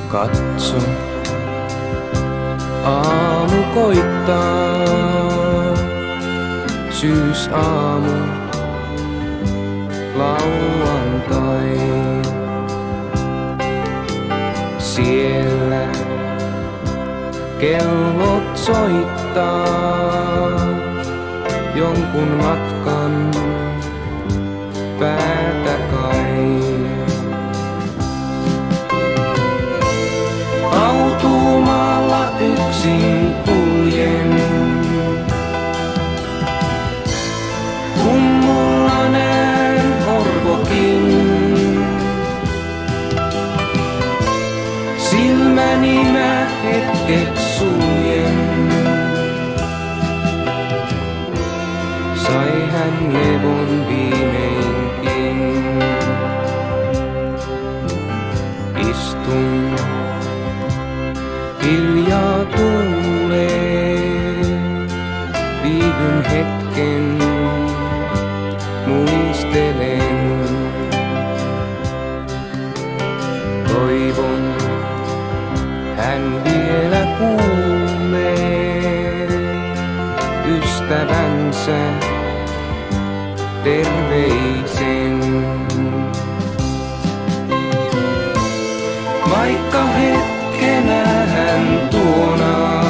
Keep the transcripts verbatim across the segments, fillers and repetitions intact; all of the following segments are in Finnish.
Katso, aamu koittaa, syysaamu, lauantai. Siellä kellot soittaa jonkun matkan päätä kai. Autuumaalla yksin kuljen, kun mulla näen orvokin. Silmäni mä hetket suljen, sai hän levon viimeinkin. Istun, hiljaa tuulee, viivyn hetken, muistelen. Toivon, hän vielä kuulee ystävänsä terveisen. Vaikka hetkenä hän tuona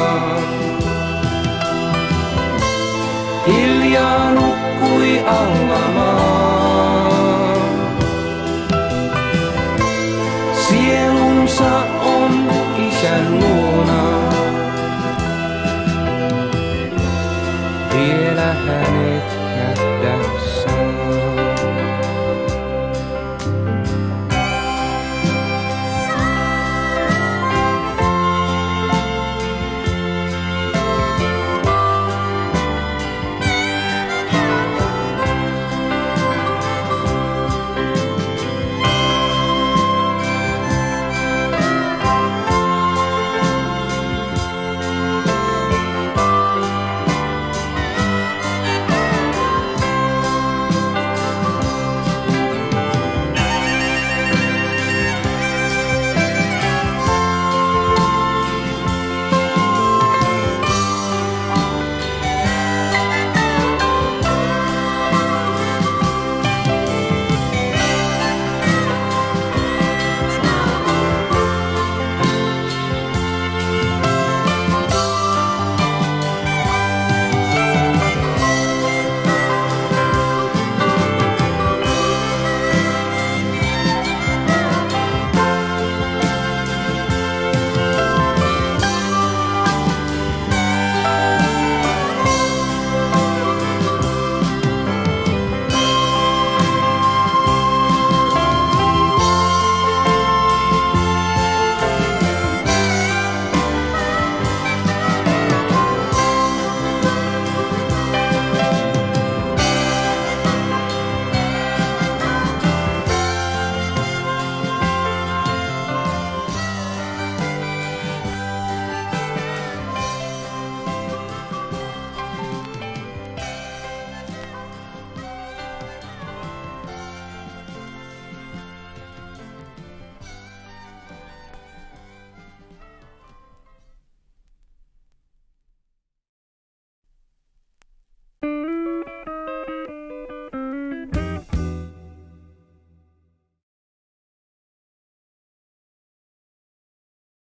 hiljaa nukkui alla maa, sielunsa on isän luona. Vielä hänet nähdässä.